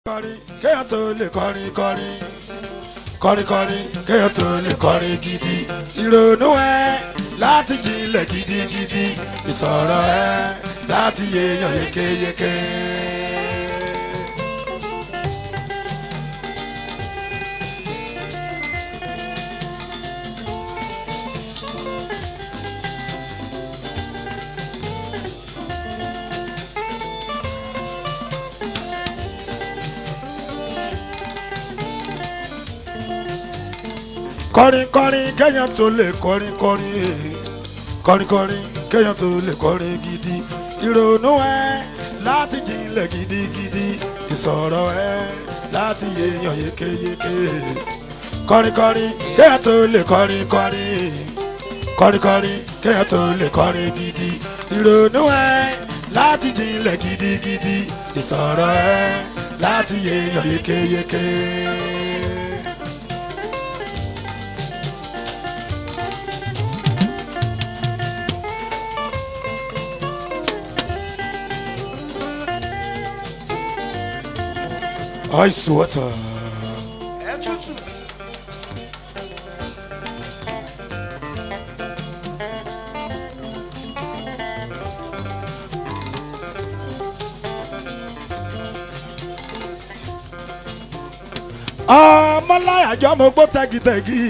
kọrin kéèyàn tó lè kọrin kọrin kọrin kọrin kéèyàn tó lè kọrin gidi ìrònú ẹ láti jinlẹ̀ gidigidi ìsọ̀rọ̀ ẹ láti yéèyàn yékéyéké. kọrin kọrin kéèyàn tó lè kọrin kọrin kọrin kọrin kéèyàn tó lè kọrin gidi ìrònú ẹ láti jinlẹ̀ gidigidi ìsọ̀rọ̀ ẹ láti yéèyàn yékéyéké. kọrin kọrin kéèyàn tó lè kọrin kọrin kọrin kọrin kéèyàn tó lè kọrin gidi ìrònú ẹ láti jinlẹ̀ gidigidi ìsọ̀rọ̀ ẹ láti yéèyàn yékéyéké. Ice water. Ọmọláyàjọ́ mo gbọ́ tẹ́gìtẹ́gì.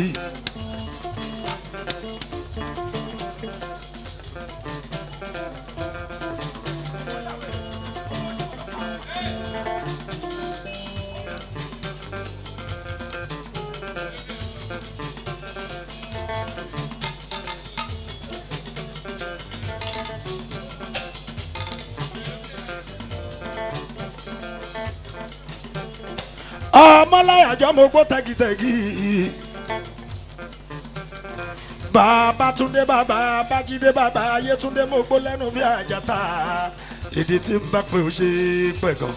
Ọmọláyàjọ́ mo gbọ́ tẹ́gìtẹ́gì. Bàbá Túndé bàbá Bájídé bàbá Yétúndé mo gbọ́ lẹ́nu bí àjàtà èdè tí ń bá pé ó ṣe pẹ̀ gan.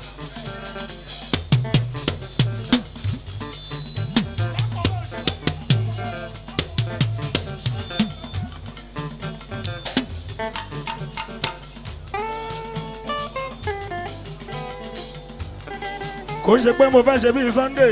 Kò ṣe pé mo fẹ́ ṣe bíi Sunday.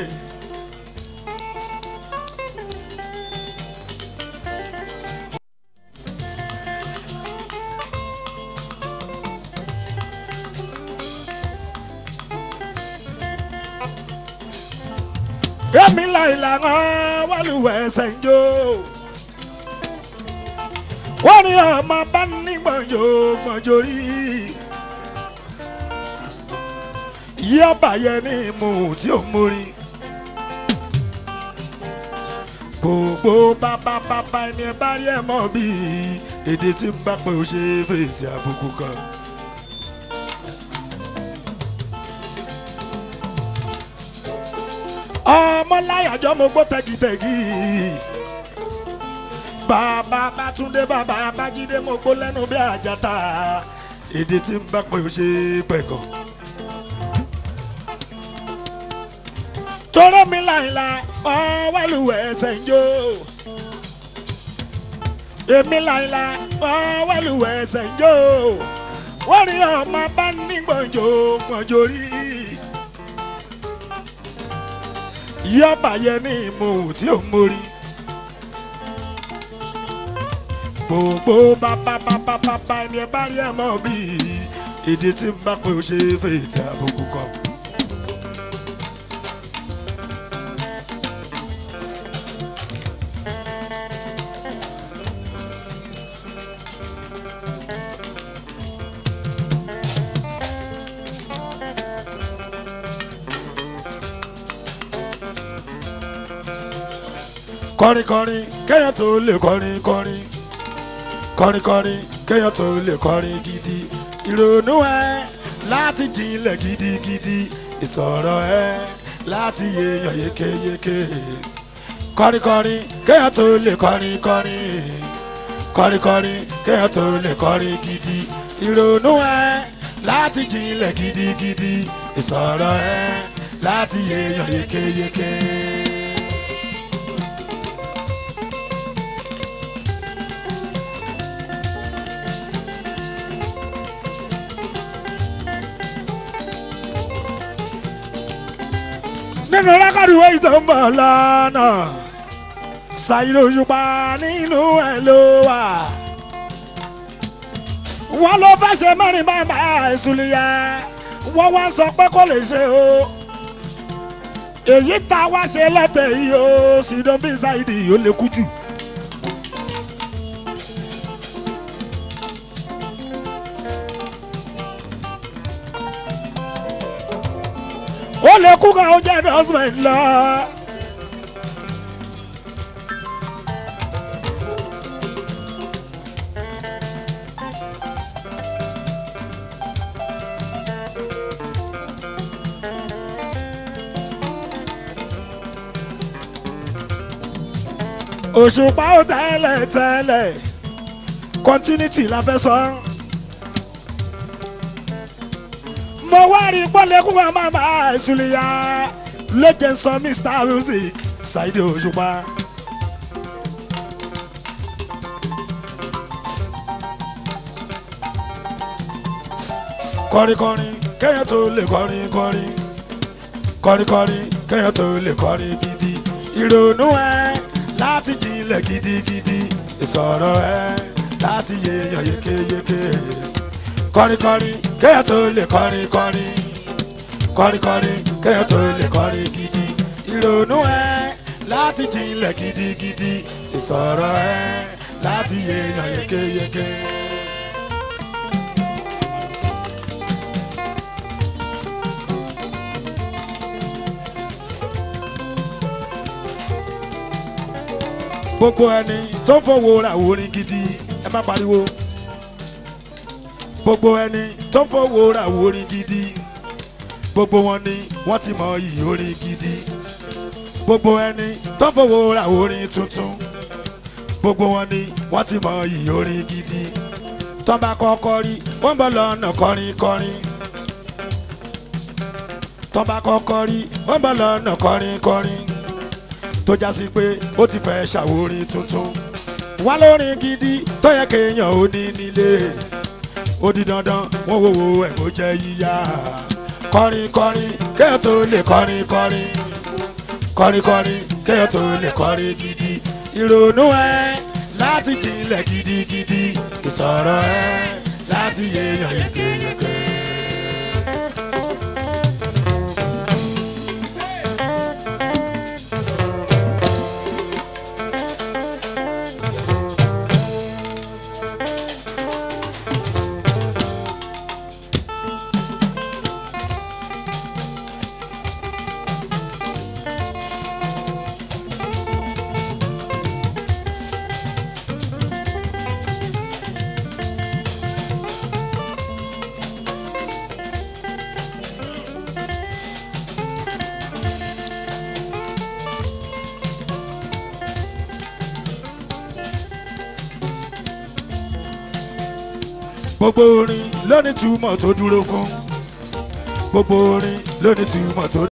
Èmi láìláńgá wálùwẹ̀ ẹsẹ̀ ń jó. Wọ́n ní ọmọ bá ní gbọ̀njò gbọ̀njò rí. Yọba yẹ ní imú tí ó mórí. Gbogbo bàbá ẹni ẹ bá rí ẹ mọ̀ bí èdè tí ń bá pé ó ṣe fèsì àbùkù kan. Ọmọláyàjọ́ mo gbọ́ tẹ́gìtẹ́gì. Bàbá Bátúndé bàbá Bájídé mo gbọ́ lẹ́nu bí àjàtà èdè tí ń bá pé ó ṣe pẹ̀ gan. Tọ́rọ mi láìla ọ̀wálùwẹ̀ ẹsẹ̀ ń jó. Èmi láìla ọ̀wálùwẹ̀ ẹsẹ̀ ń jó. Wọ́n rí ọmọ bá ní gbọ̀njò gbọ̀njò rí. Yọba yẹ ní imú tí ó mórí. Gbogbo bàbá ẹni ẹ bá rí ẹ mọ̀ bí èdè tí ń bá pé ó ṣe fèsì àbùkù kan. Kọrin kọrin kéèyàn tó lè kọrin kọrin kọrin kọrin kéèyàn tó lè kọrin gidi ìrònú ẹ láti jinlẹ̀ gidigidi ìsọ̀rọ̀ ẹ láti yéèyàn yékéyéké. Kọrin kọrin kéèyàn tó lè kọrin kọrin kọrin kọrin kéèyàn tó lè kọrin gidi ìrònú ẹ láti jinlẹ̀ gidigidi ìsọ̀rọ̀ ẹ láti yéèyàn yékéyéké. nínú rẹ́kọ̀dù wẹ́yì tó ń bọ̀ lọ́nà Saheed Òṣùpá nínú ẹ̀ ló wà. wọ́n ló fẹ́ ṣe mẹ́rin bàbá ìsúlìyà wọ́n wá sọ pé kò lè ṣe o èyí tá a wá ṣe lọ́tẹ̀ yìí o Sido bí Saheed ó lè kú jù. ó lè kú kan ó jẹ́ endorsement lọ. Òṣùpá ó tẹ́lẹ̀ continuity la fẹ́ sọ. mo wá rí pọ́lẹ́kùn wa máa máa ìsúlìyà legend sọ Mr Music Saheed Òṣùpá. kọrin kéèyàn tó lè kọrin kéèyàn tó lè kọrin gidi ìrònú ẹ láti jinlẹ̀ gidigidi ìsọ̀rọ̀ ẹ láti yéèyàn yékéyéké. kọrin kéèyàn tó lè kọrin kéèyàn tó lè kọrin gidi ìrònú ẹ láti jinlẹ̀ gidigidi ìsọ̀rọ̀ ẹ láti yéèyàn yékéyéké. gbogbo ẹni tó fowó ra orin gidi ẹ má pariwo. gbogbo ẹni tó fowó ra orin gidi gbogbo wọn ni wọ́n ti mọ iyì orin gidi. gbogbo ẹni tó fowó ra orin tuntun gbogbo wọn ni wọ́n ti mọ iyì orin gidi. tó bá kọ́kọ́ rí wọ́n bọ̀ lọ́nà kọrin. tó bá kọ́kọ́ rí wọ́n bọ̀ lọ́nà kọrin. tó já sí pé ó ti fẹ́ ṣàwórin tuntun wá lórin gidi tó yẹ kéèyàn ó ní nílé ó di dandan wọ́n wo ẹ̀ kó jẹ́ yíyá. kọrin kéèyàn tó lè kọrin kéèyàn tó lè kọrin gidi ìrònú ẹ láti jinlẹ̀ gidigidi ìsọ̀rọ̀ ẹ láti yéèyàn yékéyéké. gbogbo orin ló ní túmọ̀ tó dúró fún gbogbo orin ló ní túmọ̀ tó